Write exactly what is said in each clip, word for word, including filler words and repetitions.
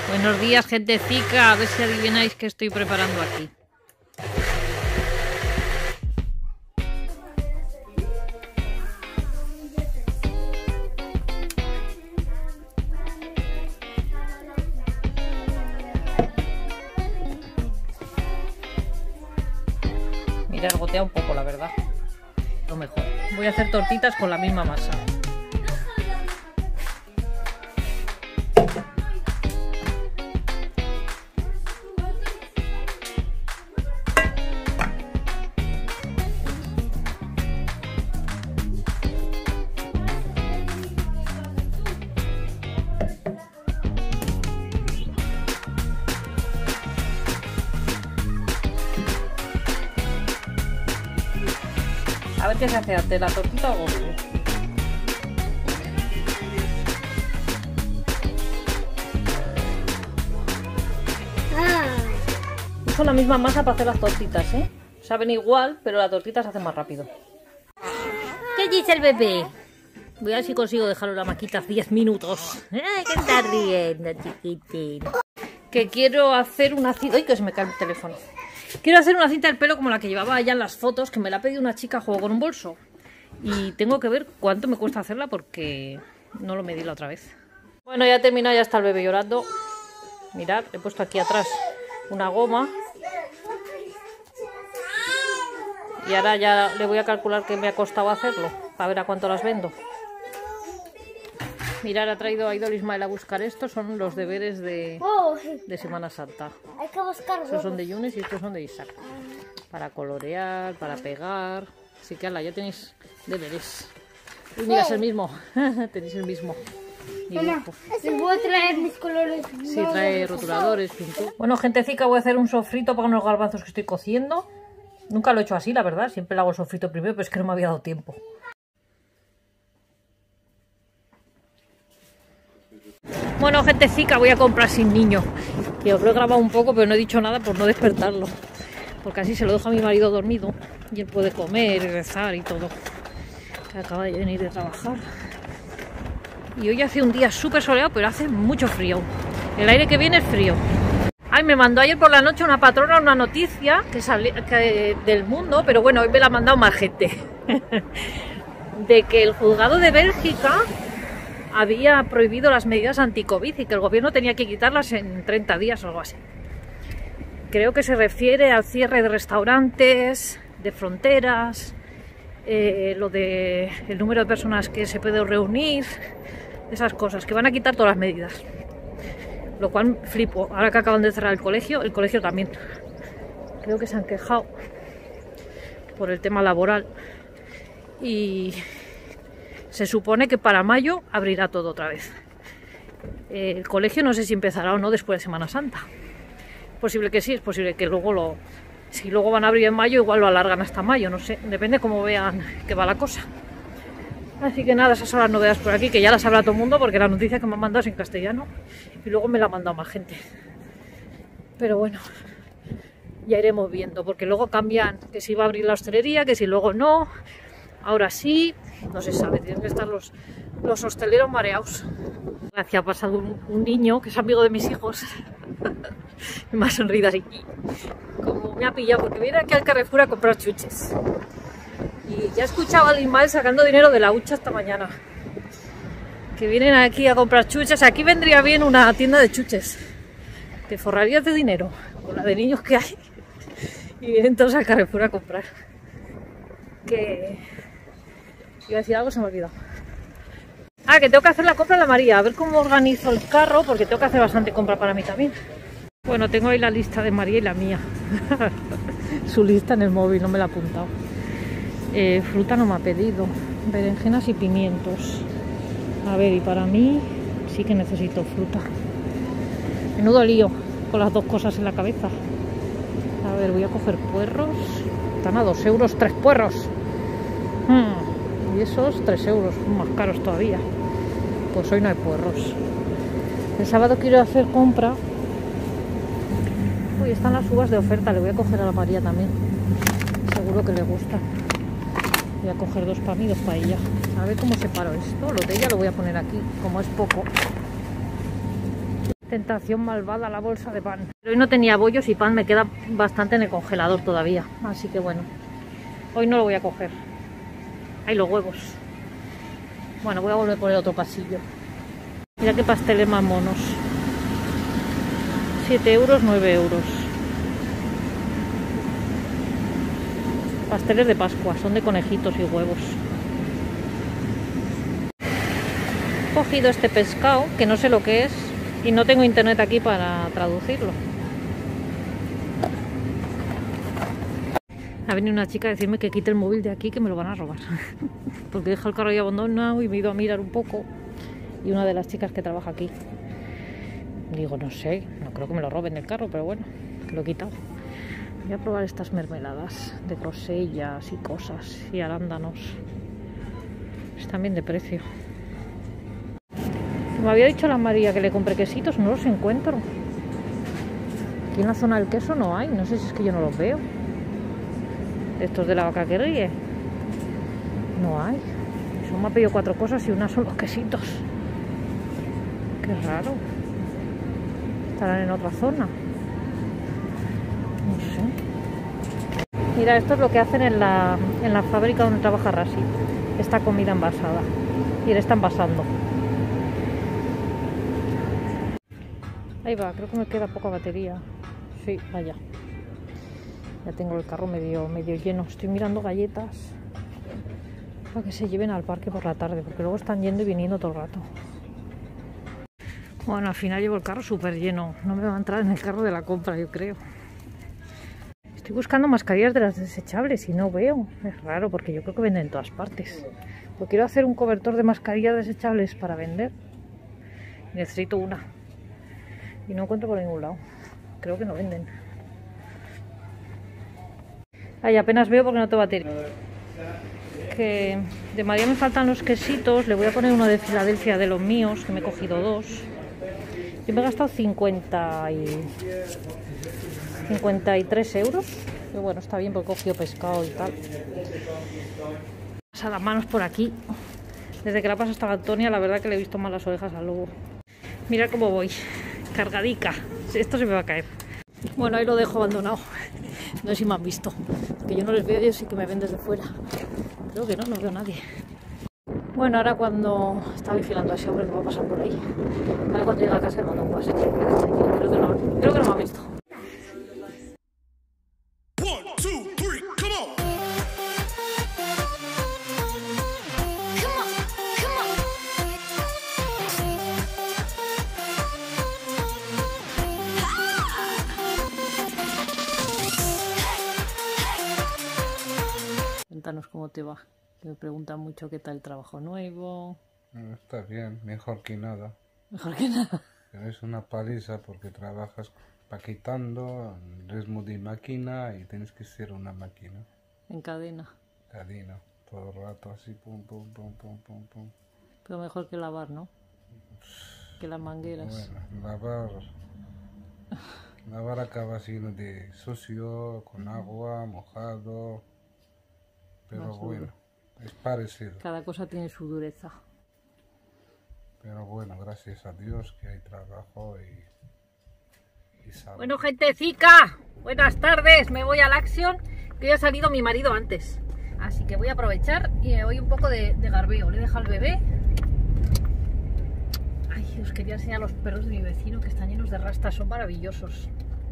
Buenos días, gentecica. A ver si adivináis qué estoy preparando aquí. Mirad, gotea un poco, la verdad. Lo mejor. Voy a hacer tortitas con la misma masa. A ver qué se hace antes, la tortita o golpe. Ah. Uso la misma masa para hacer las tortitas, ¿eh? Saben igual, pero la tortita se hace más rápido. ¿Qué dice el bebé? Voy a ver si consigo dejarlo en la maquita diez minutos. ¡Ay, que está riendo, chiquitín! Que quiero hacer una cinta... ¡Ay, que se me cae el teléfono! Quiero hacer una cinta del pelo como la que llevaba allá en las fotos, que me la ha pedido una chica, juego con un bolso. Y tengo que ver cuánto me cuesta hacerla porque no lo medí la otra vez. Bueno, ya he terminado, ya está el bebé llorando. Mirad, he puesto aquí atrás una goma. Y ahora ya le voy a calcular qué me ha costado hacerlo, para ver a cuánto las vendo. Mirad, ha traído a Idol Ismael a buscar estos, son los deberes de, de Semana Santa. Hay que buscar. Estos son de Yunes y estos son de Isaac. Para colorear, para pegar. Así que ala, ya tenéis deberes. Uy, mira, es el mismo. Tenéis el mismo. Mamá, ¿les voy a traer mis colores? Sí, trae rotuladores, pintura. Bueno, gentecica, voy a hacer un sofrito para unos garbanzos que estoy cociendo. Nunca lo he hecho así, la verdad. Siempre lo hago el sofrito primero, pero es que no me había dado tiempo. Bueno, gentecica, voy a comprar sin niño. Que os lo he grabado un poco, pero no he dicho nada por no despertarlo. Porque así se lo dejo a mi marido dormido. Y él puede comer y rezar y todo. Que acaba de venir de trabajar. Y hoy hace un día súper soleado, pero hace mucho frío. El aire que viene es frío. Ay, me mandó ayer por la noche una patrona una noticia que salía que, del mundo, pero bueno, hoy me la ha mandado más gente. De que el juzgado de Bélgica había prohibido las medidas anti-COVID y que el gobierno tenía que quitarlas en treinta días o algo así. Creo que se refiere al cierre de restaurantes, de fronteras, eh, lo de el número de personas que se puede reunir, esas cosas, que van a quitar todas las medidas. Lo cual flipo, ahora que acaban de cerrar el colegio, el colegio también. Creo que se han quejado por el tema laboral y se supone que para mayo abrirá todo otra vez. El colegio no sé si empezará o no después de Semana Santa. Es posible que sí, es posible que luego lo... Si luego van a abrir en mayo, igual lo alargan hasta mayo, no sé. Depende cómo vean que va la cosa. Así que nada, esas son las novedades por aquí, que ya las habla todo el mundo porque la noticia que me han mandado es en castellano y luego me la ha mandado más gente. Pero bueno, ya iremos viendo, porque luego cambian que si va a abrir la hostelería, que si luego no, ahora sí, no se sabe, tienen que estar los, los hosteleros mareados. Gracias, ha pasado un, un niño que es amigo de mis hijos y me ha sonreído así, como me ha pillado, porque viene aquí al Carrefour a comprar chuches. Y ya escuchaba al Ismael sacando dinero de la hucha esta mañana. Que vienen aquí a comprar chuches. Aquí vendría bien una tienda de chuches. Te forrarías de dinero con la de niños que hay. Y vienen todos al Carrefour a comprar. Que... Iba a decir algo, se me ha olvidado. Ah, que tengo que hacer la compra a la María. A ver cómo organizo el carro, porque tengo que hacer bastante compra para mí también. Bueno, tengo ahí la lista de María y la mía. Su lista en el móvil, no me la he apuntado. Eh, fruta no me ha pedido, berenjenas y pimientos. A ver, y para mí sí que necesito fruta. Menudo lío con las dos cosas en la cabeza. A ver, voy a coger puerros. Están a dos euros, tres puerros. Hmm. Y esos tres euros, más caros todavía. Pues hoy no hay puerros. El sábado quiero hacer compra. Uy, están las uvas de oferta, le voy a coger a la María también. Seguro que le gusta. Voy a coger dos para mí, dos para ella. A ver cómo separo esto. Lo de ella lo voy a poner aquí, como es poco. Tentación malvada la bolsa de pan. Pero hoy no tenía bollos y pan me queda bastante en el congelador todavía. Así que bueno, hoy no lo voy a coger. Ahí los huevos. Bueno, voy a volver por el otro pasillo. Mira qué pasteles más monos. siete euros, nueve euros. Pasteles de Pascua, son de conejitos y huevos. He cogido este pescado, que no sé lo que es, y no tengo internet aquí para traducirlo. Ha venido una chica a decirme que quite el móvil de aquí, que me lo van a robar. Porque deja el carro ahí abandonado y me he ido a mirar un poco. Y una de las chicas que trabaja aquí. Digo, no sé, no creo que me lo roben del carro, pero bueno, lo he quitado. Voy a probar estas mermeladas de grosellas y cosas y arándanos. Están bien de precio. Me había dicho la María que le compré quesitos, no los encuentro. Aquí en la zona del queso no hay, no sé si es que yo no los veo. Estos de la vaca que ríe. No hay. Solo me ha pedido cuatro cosas y una son los quesitos. Qué raro. Estarán en otra zona. No sé. Mira, esto es lo que hacen en la, en la fábrica donde trabaja Rasi. Esta comida envasada. Y le está envasando. Ahí va, creo que me queda poca batería. Sí, vaya. Ya tengo el carro medio, medio lleno. Estoy mirando galletas para que se lleven al parque por la tarde, porque luego están yendo y viniendo todo el rato. Bueno, al final llevo el carro súper lleno. No me va a entrar en el carro de la compra, yo creo. Estoy buscando mascarillas de las desechables y no veo. Es raro, porque yo creo que venden en todas partes. Pues quiero hacer un cobertor de mascarillas desechables para vender. Necesito una. Y no encuentro por ningún lado. Creo que no venden. Ahí apenas veo porque no tengo batería. Que de María me faltan los quesitos. Le voy a poner uno de Filadelfia de los míos, que me he cogido dos. Yo me he gastado cincuenta y cincuenta y tres euros. Pero bueno, está bien porque he cogido pescado y tal. Pasa las manos por aquí. Desde que la pasa hasta Antonia, la verdad que le he visto mal las orejas al lobo. Mira cómo voy. Cargadica. Esto se me va a caer. Bueno, ahí lo dejo abandonado. No sé si me han visto. Porque yo no les veo, ellos sí que me ven desde fuera. Creo que no, no veo a nadie. Bueno, ahora cuando está vigilando a ese hombre que va a pasar por ahí. Ahora cuando llega a casa, mando un WhatsApp. Creo que no, creo que no me ha visto. Cuéntanos cómo te va. Que me preguntan mucho qué tal el trabajo nuevo. Está bien, mejor que nada. Mejor que nada. Es una paliza porque trabajas paquetando, ritmo de máquina y tienes que ser una máquina. En cadena. Cadena, todo el rato así, pum, pum, pum, pum, pum, pum. Pero mejor que lavar, ¿no? Que las mangueras. Bueno, lavar... lavar acaba siendo de sucio, con agua, mojado... Pero bueno, es parecido. Cada cosa tiene su dureza. Pero bueno, gracias a Dios que hay trabajo y, y salud. Bueno, gentecica, buenas tardes. Me voy al Action, que ya ha salido mi marido antes. Así que voy a aprovechar y me voy un poco de, de garbeo. Le he dejado al bebé. Ay, os quería enseñar los perros de mi vecino que están llenos de rastas. Son maravillosos.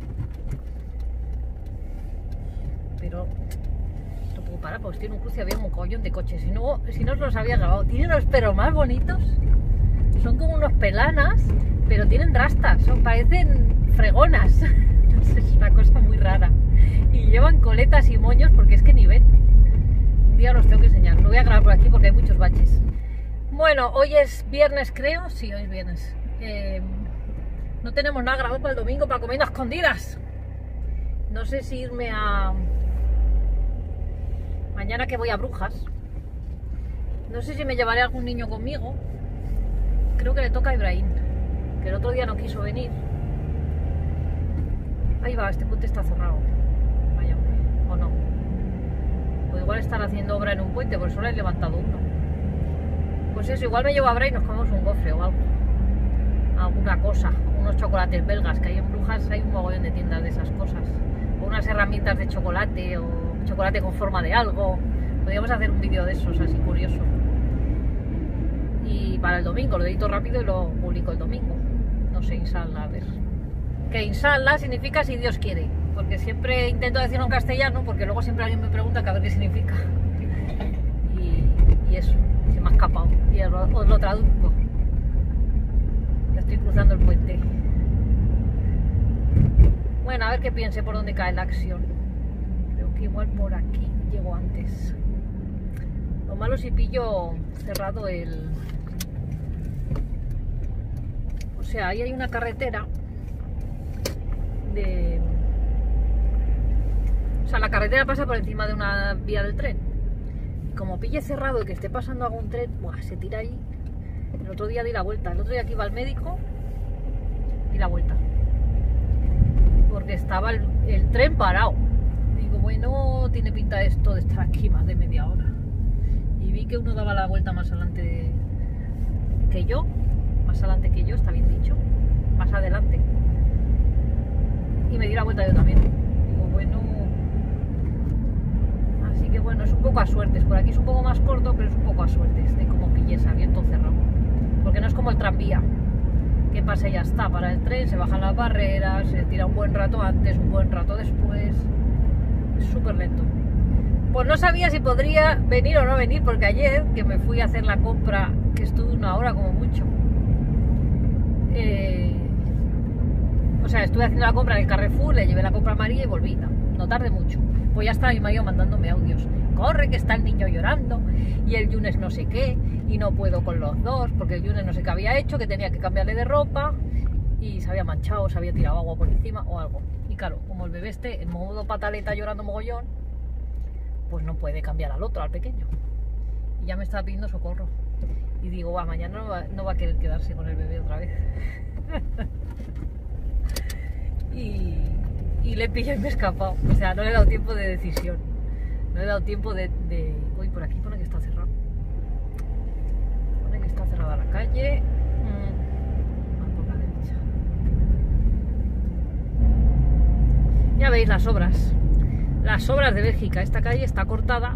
Pero... para, pues tiene un cruce, había un collón de coches. Si no, si no os los había grabado. Tiene unos perros más bonitos. Son como unos pelanas, pero tienen rastas. Son, parecen fregonas. No sé, es una cosa muy rara. Y llevan coletas y moños porque es que ni ven. Un día los tengo que enseñar. Lo voy a grabar por aquí porque hay muchos baches. Bueno, hoy es viernes, creo. Sí, hoy es viernes. Eh, no tenemos nada grabado para el domingo para comer a escondidas. No sé si irme a... mañana que voy a Brujas. No sé si me llevaré a algún niño conmigo. Creo que le toca a Ibrahim, que el otro día no quiso venir. Ahí va, este puente está cerrado. Vaya hombre, o no. O igual están haciendo obra en un puente, por eso le he levantado uno. Pues eso, igual me llevo a Ibrahim y nos comemos un gofre o algo. Alguna cosa. unos chocolates belgas, que hay en Brujas, hay un mogollón de tiendas de esas cosas. O unas herramientas de chocolate, o chocolate con forma de algo. Podríamos hacer un vídeo de esos, así curioso. Y para el domingo, lo edito rápido y lo publico el domingo. No sé, inshallah, a ver. Que inshallah significa si Dios quiere. Porque siempre intento decirlo en castellano, porque luego siempre alguien me pregunta que a ver qué significa. Y, y eso, se me ha escapado. Y os lo, os lo traduzco. Ya estoy cruzando el puente. Bueno, a ver qué piense por dónde cae la acción. Creo que igual por aquí llego antes. Lo malo si pillo cerrado el... O sea, ahí hay una carretera de... O sea, la carretera pasa por encima de una vía del tren. Y como pille cerrado y que esté pasando algún tren, ¡buah!, se tira ahí. El otro día di la vuelta. El otro día que iba al médico, di la vuelta. Porque estaba el, el tren parado. Digo, bueno, tiene pinta esto de estar aquí más de media hora. Y vi que uno daba la vuelta más adelante que yo. Más adelante que yo, está bien dicho. Más adelante. Y me di la vuelta yo también. Digo, bueno... Así que bueno, es un poco a suertes. Por aquí es un poco más corto, pero es un poco a suertes de cómo pilles abierto o cerrado. Porque no es como el tranvía, que pasa y ya está. Para el tren se bajan las barreras, se tira un buen rato antes, un buen rato después. Es súper lento. Pues no sabía si podría venir o no venir, porque ayer que me fui a hacer la compra, que estuve una hora como mucho, eh, o sea, estuve haciendo la compra en el Carrefour, le llevé la compra a María y volví. No, no tardé mucho. Pues ya estaba mi marido mandándome audios. Corre, que está el niño llorando, y el Yunes no sé qué, y no puedo con los dos, porque el Yunes no sé qué había hecho, que tenía que cambiarle de ropa, y se había manchado, se había tirado agua por encima o algo. Y claro, como el bebé esté en modo pataleta llorando mogollón, pues no puede cambiar al otro, al pequeño. Y ya me estaba pidiendo socorro. Y digo, va, mañana no va, no va a querer quedarse con el bebé otra vez. y, y le pillo y me he escapado. O sea, no le he dado tiempo de decisión. No le he dado tiempo de... de... Uy, por aquí pone que está cerrado. Pone que está cerrada la calle. Mm. Ah, por la derecha. Ya veis las obras. Las obras de Bélgica. Esta calle está cortada,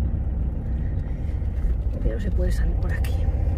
pero se puede salir por aquí.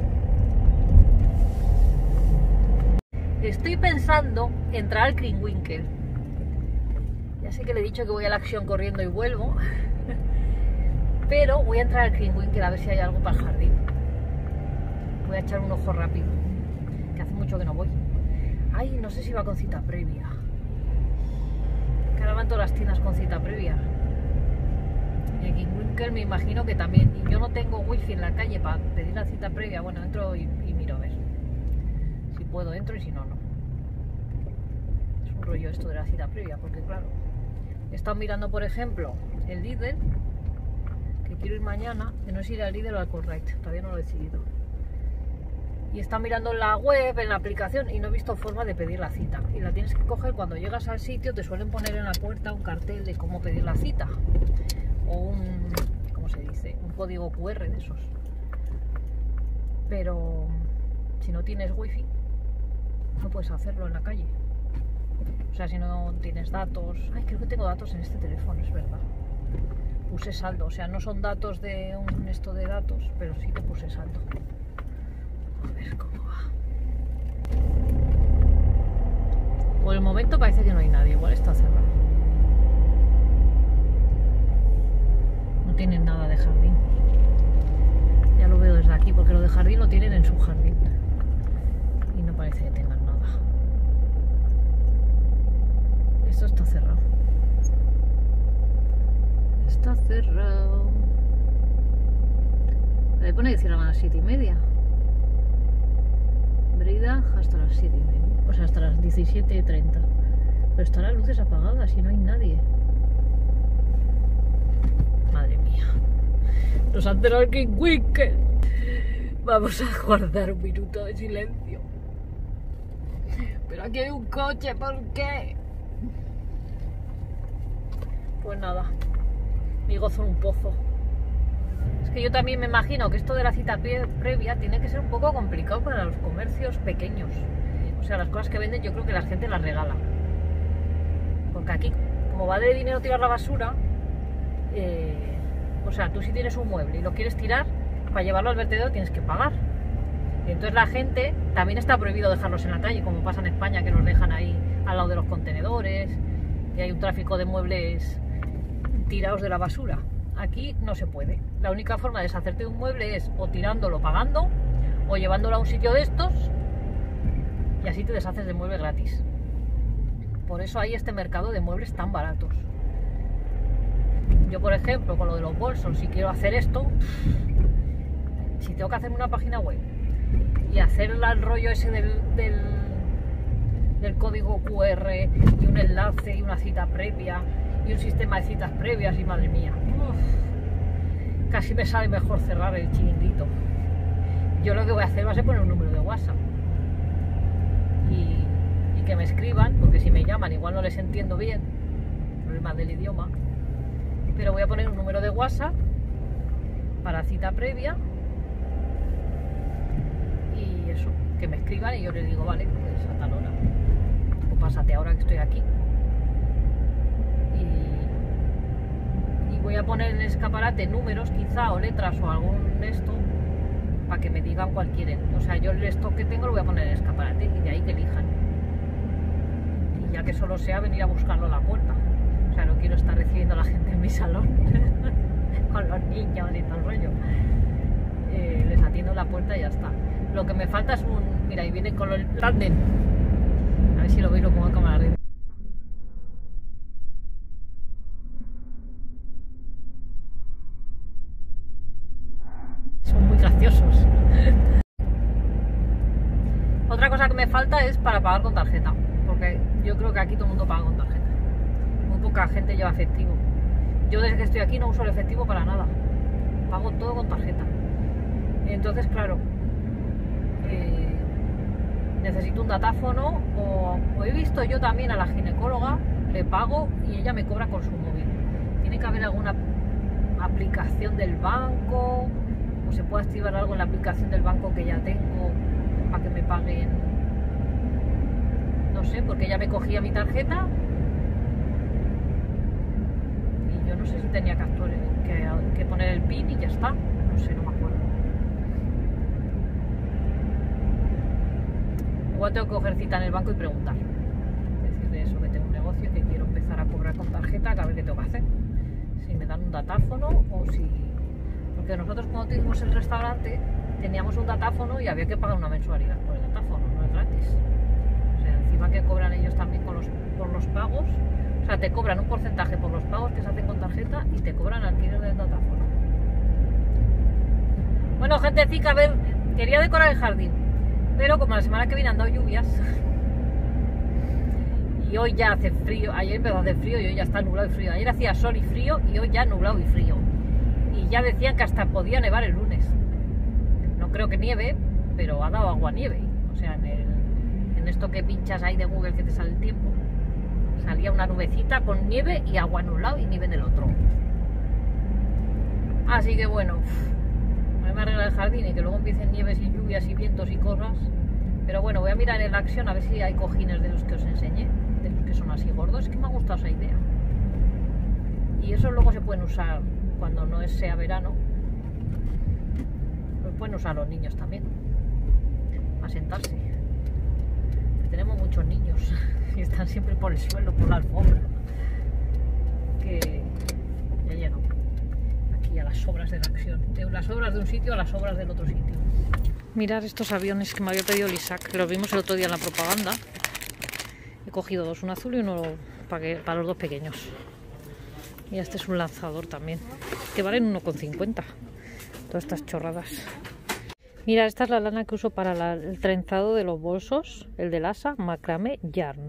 Estoy pensando entrar al Krinkwinkel. Ya sé que le he dicho que voy a la acción corriendo y vuelvo, pero voy a entrar al Krinkwinkel a ver si hay algo para el jardín. Voy a echar un ojo rápido, que hace mucho que no voy. Ay, no sé si va con cita previa. Que ahora van todas las tiendas con cita previa. Y el Krinkwinkel me imagino que también. Y yo no tengo wifi en la calle para pedir la cita previa. Bueno, entro y, y miro a ver. Si puedo entro y si no, no. Es un rollo esto de la cita previa, porque claro, he estado mirando, por ejemplo, el Lidl, que quiero ir mañana, que no es ir al Lidl o al Correct, todavía no lo he decidido. Y he estado mirando en la web, en la aplicación, y no he visto forma de pedir la cita. Y la tienes que coger cuando llegas al sitio, te suelen poner en la puerta un cartel de cómo pedir la cita. O un, ¿cómo se dice? Un código cu erre de esos. Pero si no tienes wifi, no puedes hacerlo en la calle. O sea, si no tienes datos... Ay, creo que tengo datos en este teléfono, es verdad. Puse saldo, o sea, no son datos de un esto de datos, pero sí que puse saldo. A ver cómo va. Por el momento parece que no hay nadie, igual está cerrado. No tienen nada de jardín. Ya lo veo desde aquí, porque lo de jardín lo tienen en su jardín. Y no parece que tengan nada. Esto está cerrado. Está cerrado. Me pone que cierran a las siete y media. Brida hasta las siete y media. O sea, hasta las diecisiete y treinta. Pero están las luces apagadas y no hay nadie. Madre mía. Nos han cerrado el Krinkwinkel. Vamos a guardar un minuto de silencio. Pero aquí hay un coche, ¿por qué? Pues nada, mi gozo en un pozo. Es que yo también me imagino que esto de la cita previa tiene que ser un poco complicado para los comercios pequeños. O sea, las cosas que venden yo creo que la gente las regala. Porque aquí, como va de dinero tirar la basura, eh, o sea, tú si tienes un mueble y lo quieres tirar, para llevarlo al vertedero tienes que pagar. Y entonces la gente, también está prohibido dejarlos en la calle, como pasa en España, que los dejan ahí al lado de los contenedores, y hay un tráfico de muebles tirados de la basura. Aquí no se puede. La única forma de deshacerte de un mueble es o tirándolo, pagando, o llevándolo a un sitio de estos, y así te deshaces de mueble gratis. Por eso hay este mercado de muebles tan baratos. Yo, por ejemplo, con lo de los bolsos, si quiero hacer esto, si tengo que hacer una página web y hacer el rollo ese del, del, del código cu erre y un enlace y una cita previa y un sistema de citas previas, y madre mía, uf, casi me sale mejor cerrar el chiringuito. Yo lo que voy a hacer va a ser poner un número de WhatsApp y, y que me escriban, porque si me llaman igual no les entiendo bien, problema del idioma, pero voy a poner un número de WhatsApp para cita previa y eso, que me escriban y yo les digo, vale, pues a tal hora, o pásate ahora que estoy aquí. Y, y voy a poner en el escaparate números quizá, o letras, o algún esto, para que me digan cuál quieren. O sea, yo el stock que tengo lo voy a poner en el escaparate y de ahí que elijan. Y ya que solo sea venir a buscarlo a la puerta. O sea, no quiero estar recibiendo a la gente en mi salón con los niños y todo el rollo. Eh, les atiendo en la puerta y ya está. Lo que me falta es un... Mira, ahí viene con el tándem. A ver si lo veis, lo pongo en cámara lenta. Son muy graciosos. Otra cosa que me falta es para pagar con tarjeta. Porque yo creo que aquí todo el mundo paga con tarjeta. Muy poca gente lleva efectivo. Yo desde que estoy aquí no uso el efectivo para nada. Pago todo con tarjeta. Entonces, claro, eh, necesito un datáfono o, o he visto yo también a la ginecóloga, le pago y ella me cobra con su móvil. Tiene que haber alguna aplicación del banco o se puede activar algo en la aplicación del banco que ya tengo para que me paguen. No sé, porque ella me cogía mi tarjeta y yo no sé si tenía que, actuar, que, que poner el pin y ya está. No sé, no me acuerdo. Igual tengo que coger cita en el banco y preguntar. Decirle eso, que tengo un negocio y que quiero empezar a cobrar con tarjeta, a ver qué tengo que hacer. Si me dan un datáfono o si... Porque nosotros cuando tuvimos el restaurante teníamos un datáfono y había que pagar una mensualidad por el datáfono, no es gratis. O sea, encima que cobran ellos también con los, por los pagos. O sea, te cobran un porcentaje por los pagos que se hacen con tarjeta y te cobran alquiler del datáfono. Bueno, gentecica, a ver, quería decorar el jardín. Pero como la semana que viene han dado lluvias y hoy ya hace frío, ayer empezó a hacer frío y hoy ya está nublado y frío. Ayer hacía sol y frío y hoy ya nublado y frío. Y ya decían que hasta podía nevar el lunes. No creo que nieve, pero ha dado agua nieve. O sea, en, el, en esto que pinchas ahí de Google que te sale el tiempo, salía una nubecita con nieve y agua en un lado y nieve en el otro. Así que bueno, me arregla el jardín y que luego empiecen nieves y lluvias y vientos y cosas. Pero bueno, voy a mirar en la acción a ver si hay cojines de los que os enseñé, de los que son así gordos. Es que me ha gustado esa idea. Y esos luego se pueden usar cuando no sea verano. Los pueden usar los niños también, a sentarse. Tenemos muchos niños y están siempre por el suelo, por la alfombra. Que ya llegan aquí a las obras de la acción, de las obras de un sitio a las obras del otro sitio. Mirad estos aviones que me había pedido el Isaac, que los vimos el otro día en la propaganda. He cogido dos, un azul y uno para, que, para los dos pequeños. Y este es un lanzador también, que valen uno con cincuenta. Todas estas chorradas. Mirad, esta es la lana que uso para la, el trenzado de los bolsos, el del asa, macramé yarn.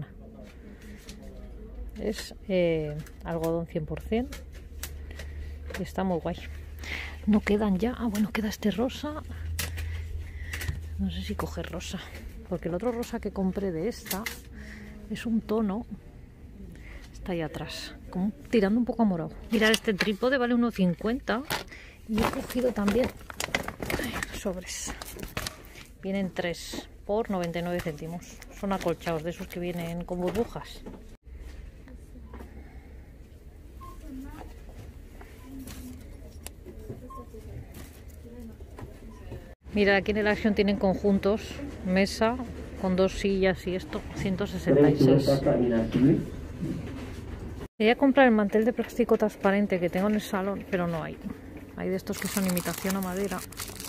Es eh, algodón cien por cien. Y está muy guay. No quedan ya. Ah, bueno, queda este rosa. No sé si coger rosa, porque el otro rosa que compré de esta es un tono, está ahí atrás, como tirando un poco a morado. Mirad, este trípode vale uno cincuenta y he cogido también ay, sobres. Vienen tres por noventa y nueve céntimos. son acolchados, de esos que vienen con burbujas. Mira, aquí en el Action tienen conjuntos, mesa con dos sillas y esto, ciento sesenta y seis. Quería comprar el mantel de plástico transparente que tengo en el salón, pero no hay. Hay de estos que son imitación a madera.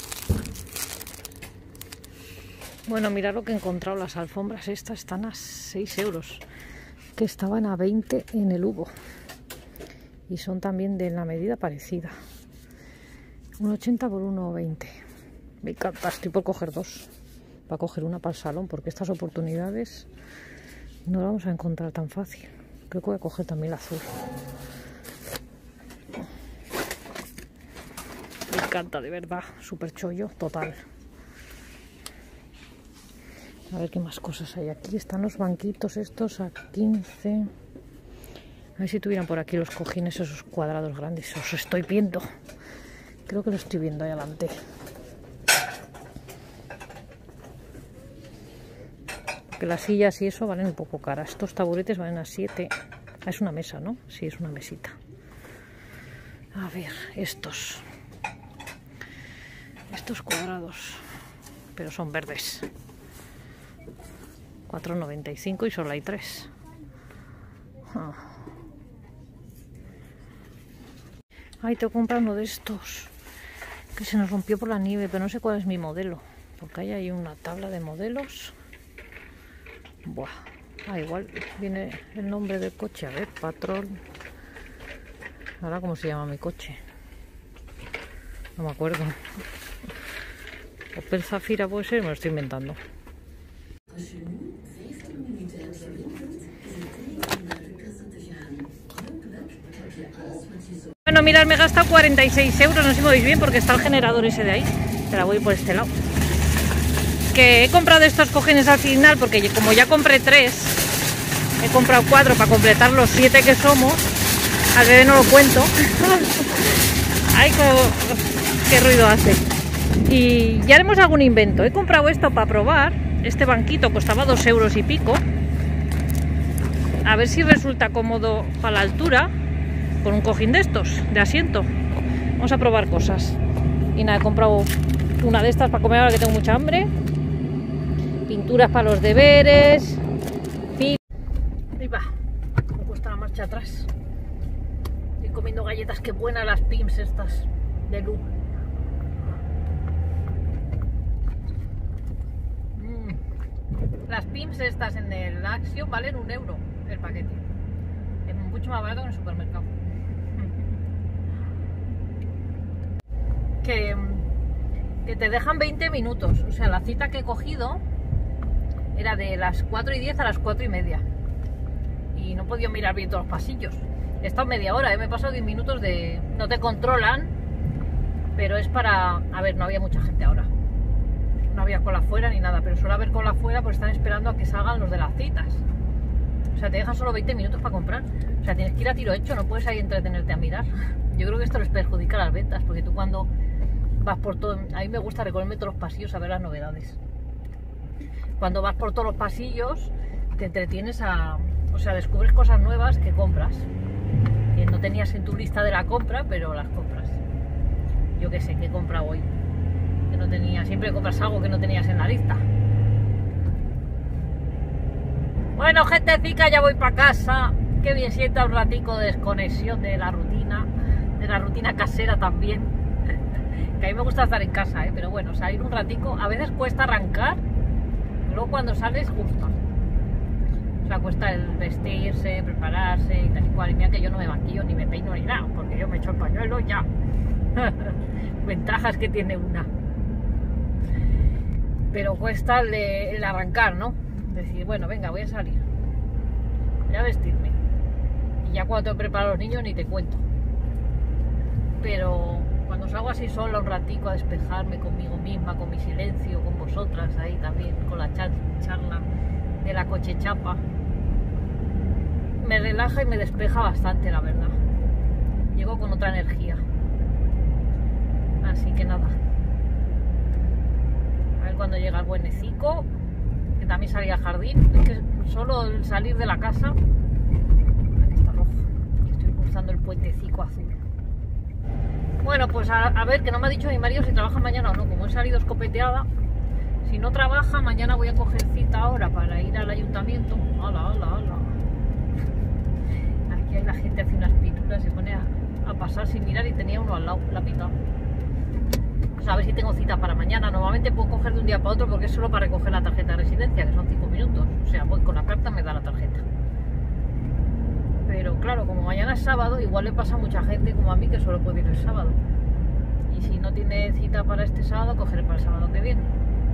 Bueno, mirad lo que he encontrado. Las alfombras estas están a seis euros, que estaban a veinte en el Hugo. Y son también de la medida parecida. un ochenta por uno veinte. Me encanta, estoy por coger dos. Para coger una para el salón, porque estas oportunidades no las vamos a encontrar tan fácil. Creo que voy a coger también el azul. Me encanta, de verdad. Súper chollo, total. A ver qué más cosas hay aquí. Están los banquitos estos a quince. A ver si tuvieran por aquí los cojines, esos cuadrados grandes. Os estoy viendo. Creo que lo estoy viendo ahí adelante. Que las sillas y eso valen un poco caras. Estos taburetes valen a siete. Ah, es una mesa, ¿no? Sí, es una mesita. A ver, estos. Estos cuadrados. Pero son verdes. cuatro noventa y cinco y solo hay tres. Ah. Ay, tengo que comprar uno de estos. Que se nos rompió por la nieve, pero no sé cuál es mi modelo. Porque ahí hay una tabla de modelos. Buah. Ah, igual viene el nombre del coche. A ver, Patrol. Ahora, ¿cómo se llama mi coche? No me acuerdo. Opel Zafira puede ser, me lo estoy inventando. Bueno, mirad, me he gastado cuarenta y seis euros, no sé si me veis bien porque está el generador ese de ahí. Te la voy por este lado. Que he comprado estos cojines al final porque como ya compré tres, he comprado cuatro para completar los siete que somos. Al bebé no lo cuento. Ay, como... qué ruido hace. Y ya haremos algún invento. He comprado esto para probar. Este banquito costaba dos euros y pico. A ver si resulta cómodo para la altura con un cojín de estos, de asiento. Vamos a probar cosas. Y nada, he comprado una de estas para comer ahora que tengo mucha hambre. Pinturas para los deberes. Ahí va. Me cuesta la marcha atrás. Estoy comiendo galletas, que buenas las Pims estas de Lu. Mm. Las Pims estas en el Action valen un euro el paquete. Es mucho más barato que en el supermercado. Que, que te dejan veinte minutos. O sea, la cita que he cogido era de las cuatro y diez a las cuatro y media. Y no he podido mirar bien todos los pasillos. He estado media hora, ¿eh? Me he pasado diez minutos de... No te controlan, pero es para... A ver, no había mucha gente ahora. No había cola fuera ni nada, pero suele haber cola fuera porque están esperando a que salgan los de las citas. O sea, te dejan solo veinte minutos para comprar. O sea, tienes que ir a tiro hecho, no puedes ahí entretenerte a mirar. Yo creo que esto les perjudica las ventas, porque tú cuando vas por todo... A mí me gusta recorrerme todos los pasillos a ver las novedades. Cuando vas por todos los pasillos, te entretienes a... O sea, descubres cosas nuevas que compras. Que no tenías en tu lista de la compra, pero las compras. Yo qué sé, ¿qué he comprado hoy? Que no tenía... Siempre compras algo que no tenías en la lista. Bueno, gentecica, ya voy para casa. Qué bien sienta un ratico de desconexión de la rutina. De la rutina casera también. Que a mí me gusta estar en casa, ¿eh? Pero bueno, salir un ratico. A veces cuesta arrancar. Luego cuando sales gusta. O sea, cuesta el vestirse, prepararse y tal y cual. Y mira que yo no me maquillo ni me peino ni nada, porque yo me echo el pañuelo ya. Ventajas que tiene una. Pero cuesta el, el arrancar, ¿no? Decir, bueno, venga, voy a salir. Voy a vestirme. Y ya cuando te preparo a los niños ni te cuento. Pero cuando salgo así sola un ratico a despejarme conmigo misma, con mi silencio, con vosotras ahí también, con la charla de la coche chapa, me relaja y me despeja bastante, la verdad. Llego con otra energía. Así que nada. A ver cuando llega el buenecico, que que también salía al jardín. Es que solo el salir de la casa... Aquí está rojo. Estoy cruzando el puentecico azul. Bueno, pues a, a ver, que no me ha dicho mi marido si trabaja mañana o no. Como he salido escopeteada, si no trabaja, mañana voy a coger cita ahora para ir al ayuntamiento. ¡Hala, hala, hala! Aquí hay la gente hace unas pinturas, se pone a, a pasar sin mirar y tenía uno al lado, la pita. Pues a ver si tengo cita para mañana. Normalmente puedo coger de un día para otro porque es solo para recoger la tarjeta de residencia, que son cinco minutos. O sea, voy con la carta, me da la tarjeta. Pero claro, como mañana es sábado, igual le pasa a mucha gente como a mí que solo puede ir el sábado. Y si no tiene cita para este sábado, cogeré para el sábado que viene.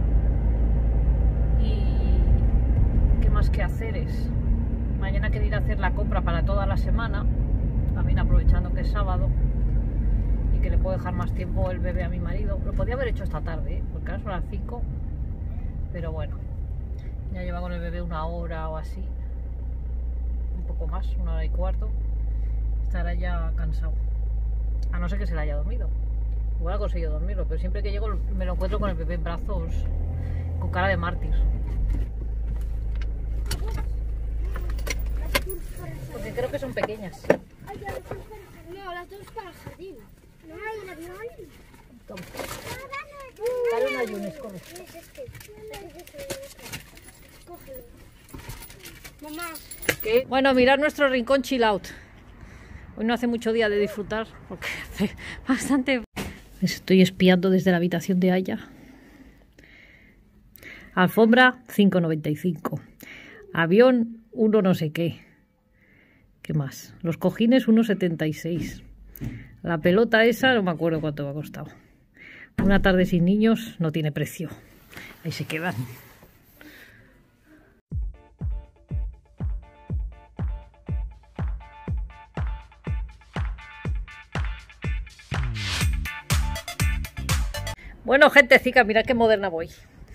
Y qué más que hacer es... Mañana quiero ir a hacer la compra para toda la semana, también aprovechando que es sábado y que le puedo dejar más tiempo el bebé a mi marido. Lo podía haber hecho esta tarde, ¿eh? Porque ahora son las cinco, pero bueno, ya lleva con el bebé una hora o así. Un poco más, una hora y cuarto, estará ya cansado, a no ser que se le haya dormido. Igual ha conseguido dormirlo, pero siempre que llego me lo encuentro con el bebé en brazos, con cara de mártir. Porque creo que son pequeñas. No, las dos para el jardín. No hay el avión. Toma. Dale un ayunes, come. Es este. Cógelo. Mamá. ¿Qué? Bueno, mirad nuestro rincón chill out. Hoy no hace mucho día de disfrutar porque hace bastante... Estoy espiando desde la habitación de Aya. Alfombra cinco noventa y cinco. Avión uno no sé qué. ¿Qué más? Los cojines uno setenta y seis. La pelota esa no me acuerdo cuánto me ha costado. Una tarde sin niños no tiene precio. Ahí se quedan. Bueno, gentecica, mirad qué moderna voy.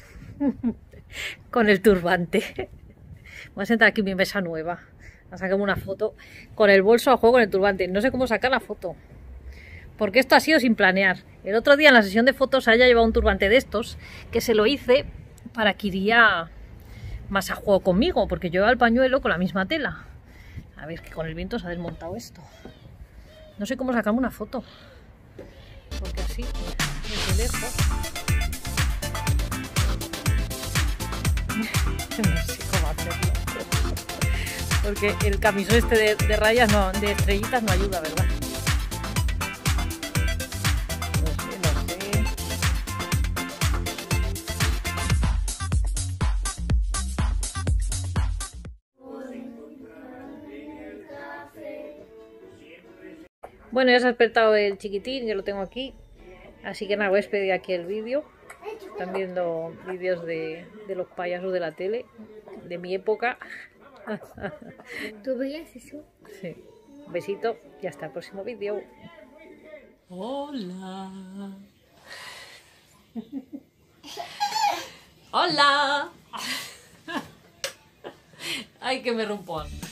Con el turbante. Voy a sentar aquí en mi mesa nueva. A sacarme una foto con el bolso a juego con el turbante. No sé cómo sacar la foto, porque esto ha sido sin planear. El otro día en la sesión de fotos Aya llevaba un turbante de estos, que se lo hice para que iría más a juego conmigo, porque yo llevaba el pañuelo con la misma tela. A ver, que con el viento se ha desmontado esto. No sé cómo sacarme una foto, porque así, desde lejos... No sé cómo hacerlo. Porque el camisón este de, de rayas, no, de estrellitas no ayuda, ¿verdad? No sé, no sé. Bueno, ya se ha despertado el chiquitín, ya lo tengo aquí. Así que nada, voy a despedir aquí el vídeo. Están viendo vídeos de, de los payasos de la tele, de mi época. ¿Tú veías eso? Sí. Un besito y hasta el próximo vídeo. Hola. Hola. Ay, que me rompo.